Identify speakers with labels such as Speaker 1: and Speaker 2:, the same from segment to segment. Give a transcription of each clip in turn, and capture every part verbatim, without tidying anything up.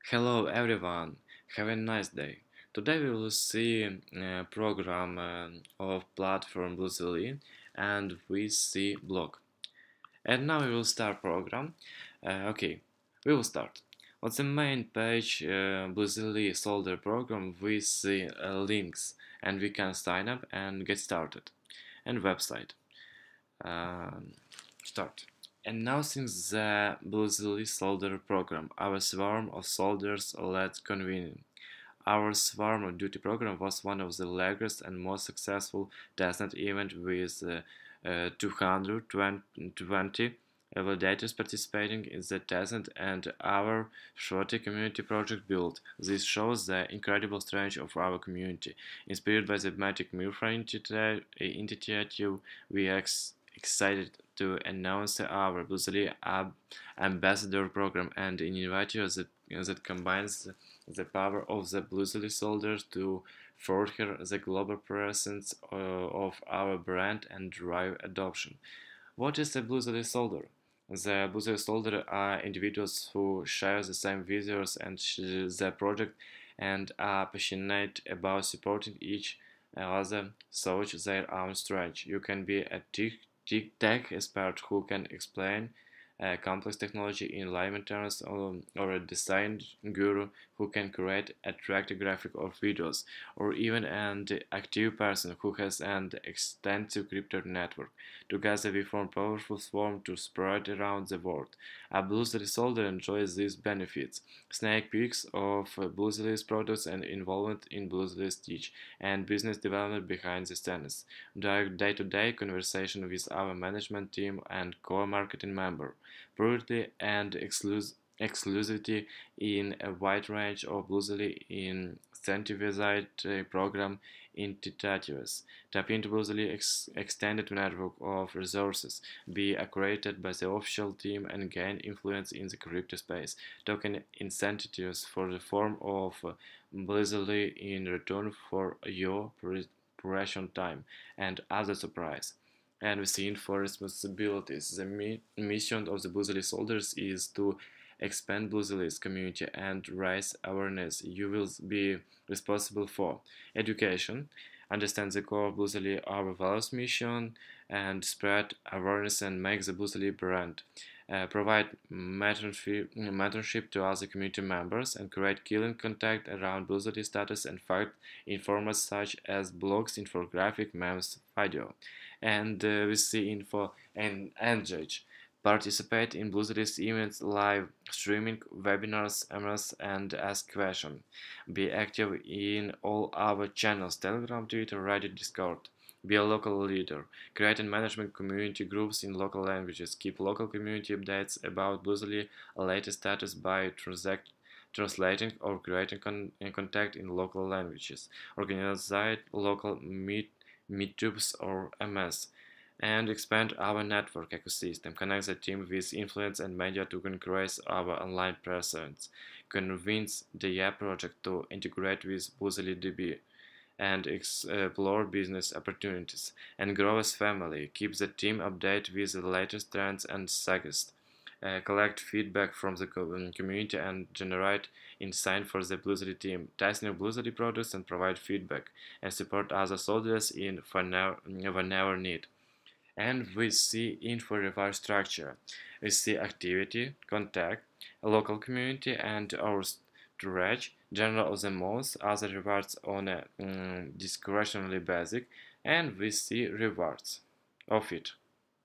Speaker 1: Hello everyone, have a nice day. Today we will see a program uh, of platform Bluzelle and we see blog. And now we will start program. Uh, okay, we will start. On the main page uh, Bluzelle solder program we see uh, links and we can sign up and get started. And website. Um, start. Announcing the Bluzelle solder program, our swarm of soldiers led convening. Our Swarm of Duty program was one of the largest and most successful testnet events with uh, uh, two hundred twenty validators participating in the testnet and our shorty community project build. This shows the incredible strength of our community. Inspired by the Magic Mirror initiative, we are ex excited to announce our Bluzelle Ambassador program and initiative that, that combines the power of the Bluzelle soldiers to further the global presence uh, of our brand and drive adoption. What is a Bluzelle soldier? The Bluzelle soldier are individuals who share the same visions and the project and are passionate about supporting each other such their own strength. You can be a tech expert who can explain uh, complex technology in layman terms, or, or a design guru who can create attractive graphic or videos, or even an active person who has an extensive crypto network. Together we form a powerful swarm to spread around the world. A Bluzelle soldier enjoys these benefits: sneak peeks of uh, Bluzelle's products and involvement in Bluzelle's teach, and business development behind the scenes. Direct day-to-day conversation with our management team and core marketing member. Purity and exclus exclusivity in a wide range of Bluzelle incentivized uh, program initiatives. Tap into Bluzelle ex extended network of resources, be accredited by the official team and gain influence in the crypto space. Token incentives for the form of uh, Bluzelle in return for your preparation time and other surprise. And we see for responsibilities. The mi mission of the Bluzelle soldiers is to expand Bluzelle's community and raise awareness. You will be responsible for education, understand the core of Bluzelle, our values mission, and spread awareness and make the Bluzelle brand. Uh, provide mentorship, mentorship to other community members and create killing contact around Bluzelle status and fact in formats such as blogs, infographic, memes, video. And uh, we see info and engage. Participate in Bluzelle's events, live streaming, webinars, M S, and ask questions. Be active in all our channels: Telegram, Twitter, Reddit, Discord. Be a local leader. Create and management community groups in local languages. Keep local community updates about Bluzelle latest status by transact translating or creating con contact in local languages. Organize local meet meetups or M S, and expand our network ecosystem. Connect the team with influence and media to increase our online presence. Convince the app project to integrate with Bluzelle D B and explore business opportunities. And grow as family. Keep the team updated with the latest trends and sagas. Uh, collect feedback from the community and generate insight for the Bluzelle team. Test new Bluzelle products and provide feedback, and support other soldiers in whenever need. And we see info reward structure. We see activity, contact, a local community, and our storage, general of the most, other rewards on a um, discretionary basic, and we see rewards of it.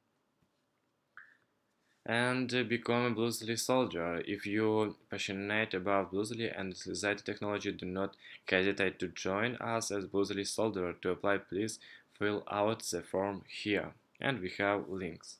Speaker 1: And uh, become a Bluzelle soldier. If you're passionate about Bluzelle and that technology, do not hesitate to join us as Bluzelle soldier. To apply, please fill out the form here, and we have links.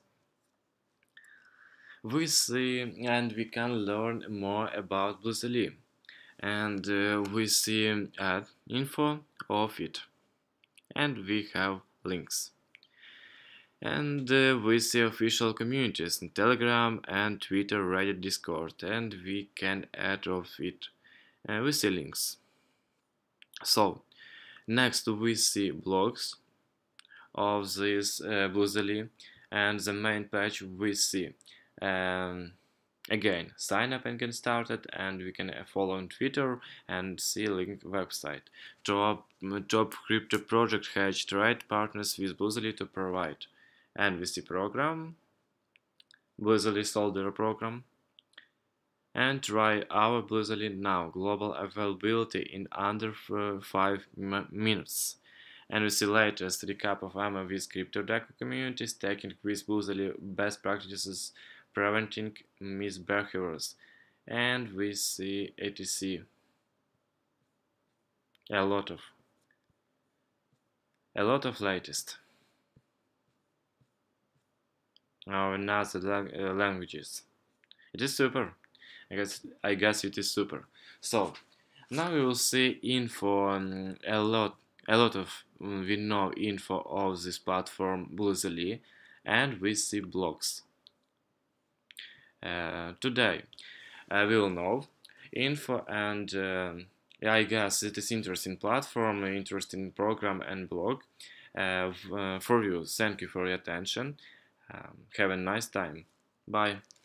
Speaker 1: We see and we can learn more about Bluzelle, and uh, we see uh, info of it, and we have links. And uh, we see official communities in Telegram and Twitter, Reddit, Discord, and we can add of it. Uh, we see links. So, next we see blogs of this uh, Bluzelle, and the main page we see um, Again, sign up and get started, and we can follow on Twitter and see link website. Top, top crypto project has trade partners with Bluzelle to provide. And we see program, Bluzelle solder program. And try our Bluzelle now. Global availability in under five minutes. And we see latest recap of A M A with CryptoDeco communities, taking with Bluzelle best practices, preventing misbehaviors. And we see A T C. A lot of a lot of latest. Now in other uh, languages. It is super. I guess I guess it is super. So now we will see info um, a lot a lot of um, we know info of this platform Bluzelle, and we see blogs. Uh, today uh, we will know info, and uh, yeah, I guess it is interesting platform, interesting program and blog. Uh, uh, for you, thank you for your attention. Um, have a nice time. Bye.